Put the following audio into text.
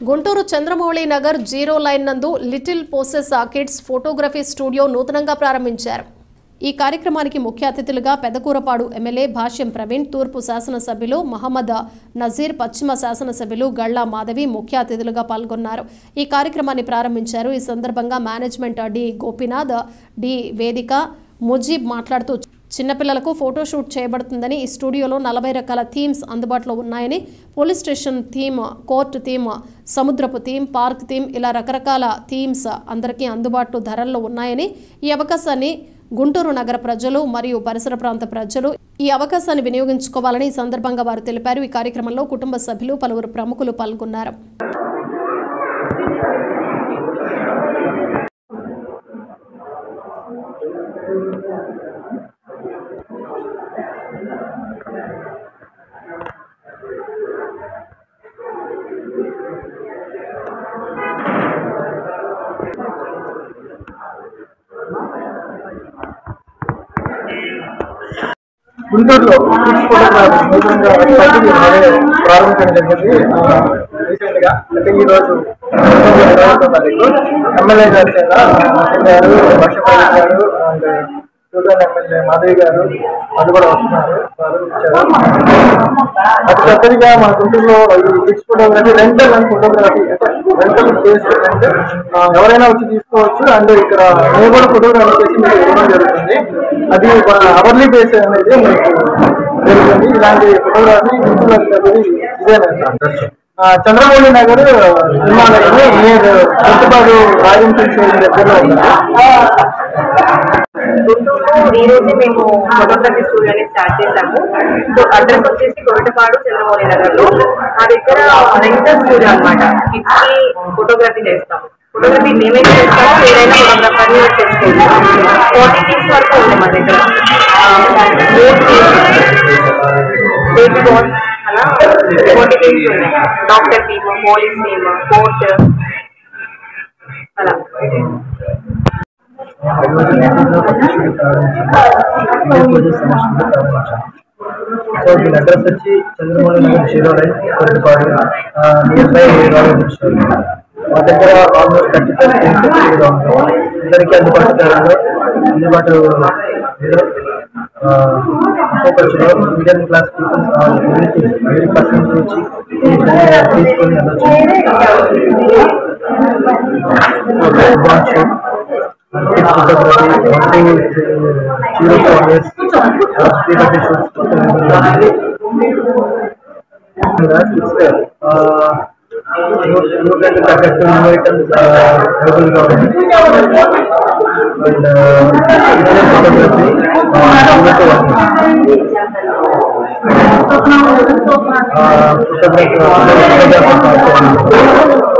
Guntur Chandramouli Nagar zero line నందు little poses kids photography studio నూతనంగా ప్రారంభించారు. ఈ కార్యక్రమానికి ముఖ్య అతిథులుగా పెదకూరపాడు ఎమ్మెల్యే భాష్యం ప్రవీణ్, తూర్పు శాసనసభ్యులు మహమ్మద్ నజీర్, పశ్చిమ శాసనసభ్యులు గళ్ళా మాధవి ముఖ్య అతిథులుగా పాల్గొన్నారు. ఈ కార్యక్రమాన్ని ప్రారంభించారు. ఈ సందర్భంగా మేనేజ్మెంట్ డి గోపీనాథ్, డి వేదిక, ముజీబ్ మాట్లాడుతూ చిన్నపిల్లలకు ఫోటోషూట్ చేయబడుతుందని, ఈ స్టూడియోలో 40 రకాల థీమ్స్ అందుబాటులో ఉన్నాయని, police station theme, court theme, సముద్రపు థీమ్, పార్క్ థీమ్ ఇలా రకరకాల థీమ్స్ అందరికీ అందుబాటు ధరల్లో ఉన్నాయని, ఈ అవకాశాన్ని గుంటూరు నగర ప్రజలు మరియు పరిసర ప్రాంత ప్రజలు ఈ అవకాశాన్ని వినియోగించుకోవాలని ఈ సందర్భంగా వారు తెలిపారు. ఈ కార్యక్రమంలో కుటుంబ సభ్యులు, పలువురు ప్రముఖులు పాల్గొన్నారు. గుంటూరులో కిడ్స్ ఫోటోగ్రఫీ నూతనంగా ప్రారంభించడం జరిగింది. రీసెంట్ గా అంటే ఈ రోజు 21వ తారీఖు ఎమ్మెల్యే గారు గారు, వర్షపాలి గారు అండ్ చూడాలి ఎమ్మెల్యే మాధవి గారు అది కూడా వస్తున్నారు. అతి పెద్దదిగా మన గుంటూరులో ఈ kids photography rental and photography అంటే రెంటల్ బేస్ అంటే ఎవరైనా వచ్చి తీసుకోవచ్చు. అండ్ ఇక్కడ మేము కూడా ఫోటోగ్రఫీ చేసి మీకు ఇవ్వడం జరుగుతుంది. అది అవర్లీ బేస్ అనేది మీకు జరుగుతుంది. ఇలాంటి ఫోటోగ్రఫీ గుంటూరు ఇదేనండి. చంద్రమౌళి నగర్ హిమాలయం నియర్ కొత్తపాడు రాజంపల్లి స్టేషన్ దగ్గరలో ఉంది. గుంటూరులో ఈ రోజు మేము ఫోటోగ్రఫీ స్టూడియోని స్టార్ట్ చేశాము. అడ్రస్ వచ్చేసి కొత్తపాడు చంద్రమౌళి నగర్ లో. మా దగ్గర రెంటల్ స్టూడియో అనమాట. కిడ్స్ కి ఫోటోగ్రఫీ చేస్తాము. ఫోటోగ్రఫీ మేమే చేస్తాము, ఏదైనా ఫోటోగ్రఫర్ని తెచ్చుకోవచ్చు. 40 థీమ్స్ వరకు ఉంది మా దగ్గర. బేబీ బాల్ అలా 40 థీమ్స్ ఉన్నాయి. Doctor theme, police theme, court అలా. సో దీని అడ్రస్ వచ్చి Chandramouli Nagar zero line Kothapadu nearby మా దగ్గర ఆల్మోస్ట్ 35 ఉంటుంది. అందరికీ అందుబాటు ధరలో అందుబాటు ఖర్చులో medium class peoples every persons వచ్చి తీసుకొని వెళ్ళచ్చు. తగ్గట్టు ఐటమ్స్ అవైలబుల్గా ఉంది. And photography